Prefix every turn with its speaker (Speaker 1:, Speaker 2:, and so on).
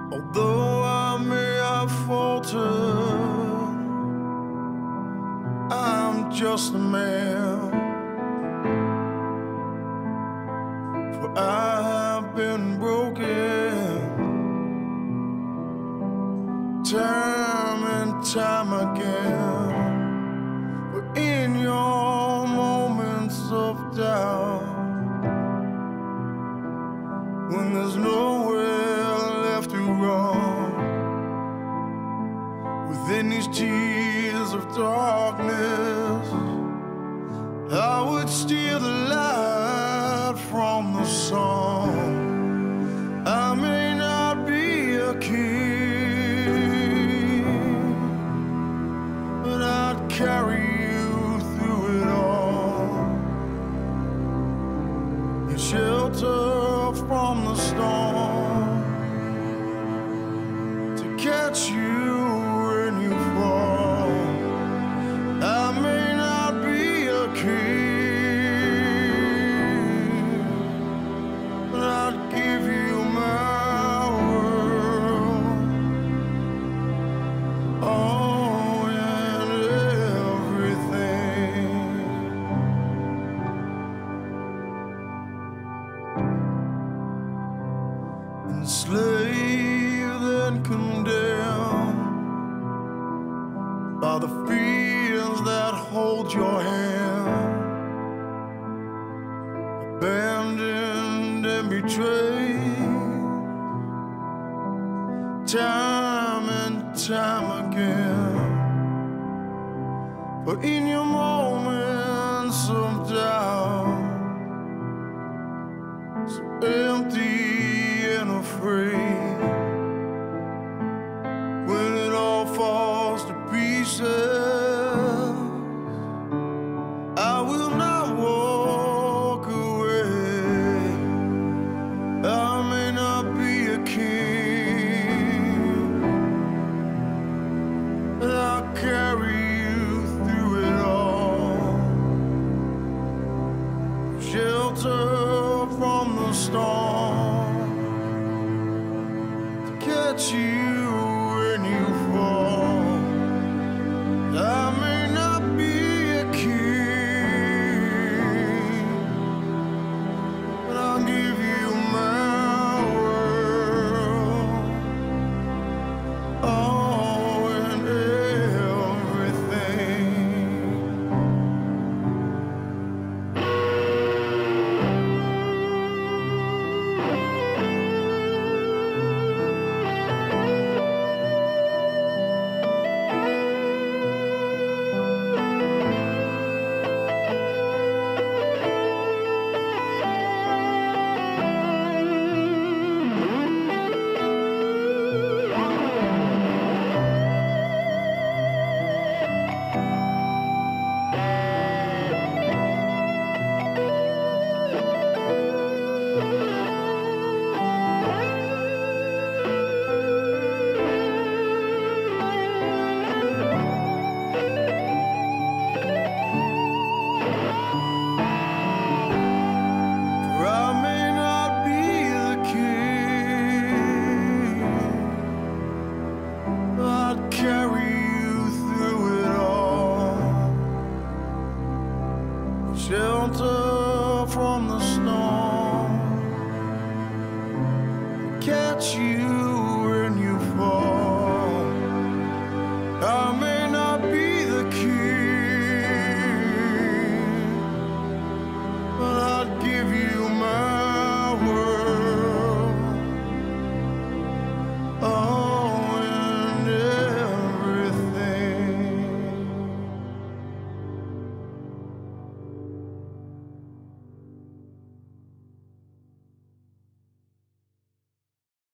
Speaker 1: Although I may have faltered, I'm just a man, for I have been broken time and time again. But in your moments of doubt, when there's nowhere left to run, within these tears of darkness, I would steal the light from the sun. I may not be a king, but I'd carry you through it all. You shelter from the storm, to catch you when you fall. I may not be a king, but I'd give you my world, all and everything. Enslaved and condemned by the fears that hold your hand, abandoned and betrayed, time and time again. But in your moments of doubt, so empty and afraid, when it all falls to pieces, I will not walk away. I may not be a king, but I'll carry you through it all. Shelter from the storm, catch you